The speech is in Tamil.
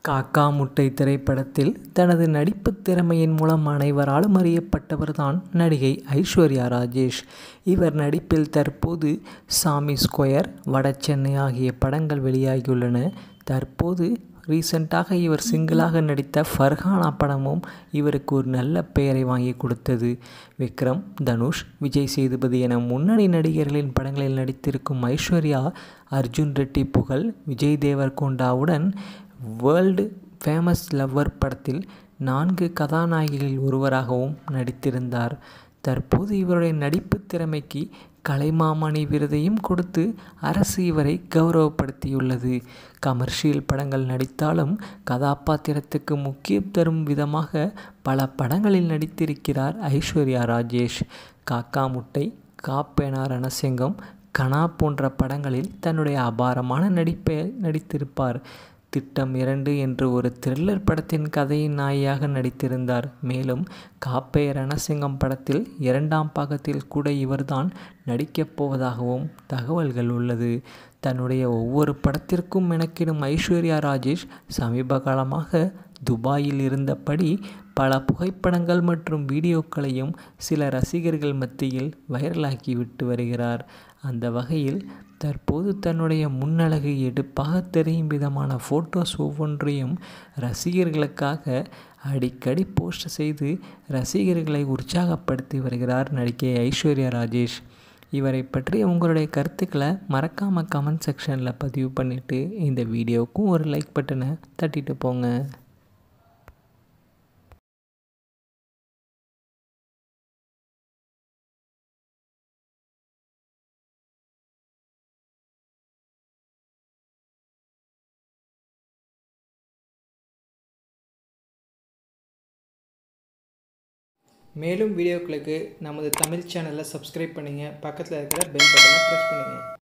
காக்கா முட்டை திரைப்படத்தில் தனது நடிப்புத் திறமையின் மூலம் அனைவராலும் அறியப்பட்டவர்தான் நடிகை ஐஸ்வர்யா ராஜேஷ். இவர் நடிப்பில் தற்போது சாமி ஸ்கொயர், வடசென்னை ஆகிய படங்கள் வெளியாகியுள்ளன. தற்போது ரீசெண்டாக இவர் சிங்கிளாக நடித்த ஃபர்ஹானா படமும் இவருக்கு ஒரு நல்ல பெயரை வாங்கி கொடுத்தது. விக்ரம், தனுஷ், விஜய் சேதுபதி என முன்னணி நடிகர்களின் படங்களில் நடித்திருக்கும் ஐஸ்வர்யா, அர்ஜுன் ரெட்டி புகழ், விஜய் தேவரகொண்டாவுடன் வேர்ல்டு ஃபேமஸ் லவ்வர் படத்தில் 4 கதாநாயகிகளில் ஒருவராகவும் நடித்திருந்தார். தற்போது இவருடைய நடிப்பு திறமைக்கு கலைமாமணி விருதையும் கொடுத்து அரசு இவரை கௌரவப்படுத்தியுள்ளது. கமர்ஷியல் படங்கள் நடித்தாலும் கதாபாத்திரத்துக்கு முக்கியம் தரும் விதமாக பல படங்களில் நடித்திருக்கிறார் ஐஸ்வர்யா ராஜேஷ். காக்கா முட்டை, காப்பேனா ரணசிங்கம், கனா போன்ற படங்களில் தன்னுடைய அபாரமான நடிப்பை நடித்திருப்பார். திட்டம் 2 என்று ஒரு த்ரில்லர் படத்தின் கதையின் நாயகியாக நடித்திருந்தார். மேலும் காப்பே ரணசிங்கம் படத்தில் 2ஆம் பாகத்தில் கூட இவர்தான் நடிக்கப் போவதாகவும் தகவல்கள் உள்ளது. தன்னுடைய ஒவ்வொரு படத்திற்கும் மெனக்கிடும் ஐஸ்வர்யா ராஜேஷ் சமீப காலமாக துபாயில் இருந்தபடி பல புகைப்படங்கள் மற்றும் வீடியோக்களையும் சில ரசிகர்கள் மத்தியில் வைரலாக்கிவிட்டு வருகிறார். அந்த வகையில் தற்போது தன்னுடைய முன்னழகு எடுப்பாக தெரியும் விதமான ஃபோட்டோஸ் ஒவ்வொன்றையும் ரசிகர்களுக்காக அடிக்கடி போஸ்ட் செய்து ரசிகர்களை உற்சாகப்படுத்தி வருகிறார் நடிகை ஐஸ்வர்யா ராஜேஷ். இவரை பற்றி உங்களுடைய கருத்துக்களை மறக்காமல் கமெண்ட் செக்ஷனில் பதிவு பண்ணிவிட்டு இந்த வீடியோவுக்கும் ஒரு லைக் பட்டனை தட்டிட்டு போங்க. மேலும் வீடியோக்களுக்கு நமது தமிழ் சேனலை சப்ஸ்கிரைப் பண்ணுங்கள். பக்கத்தில் இருக்கிற பெல் பட்டனை ப்ரெஸ் பண்ணுங்கள்.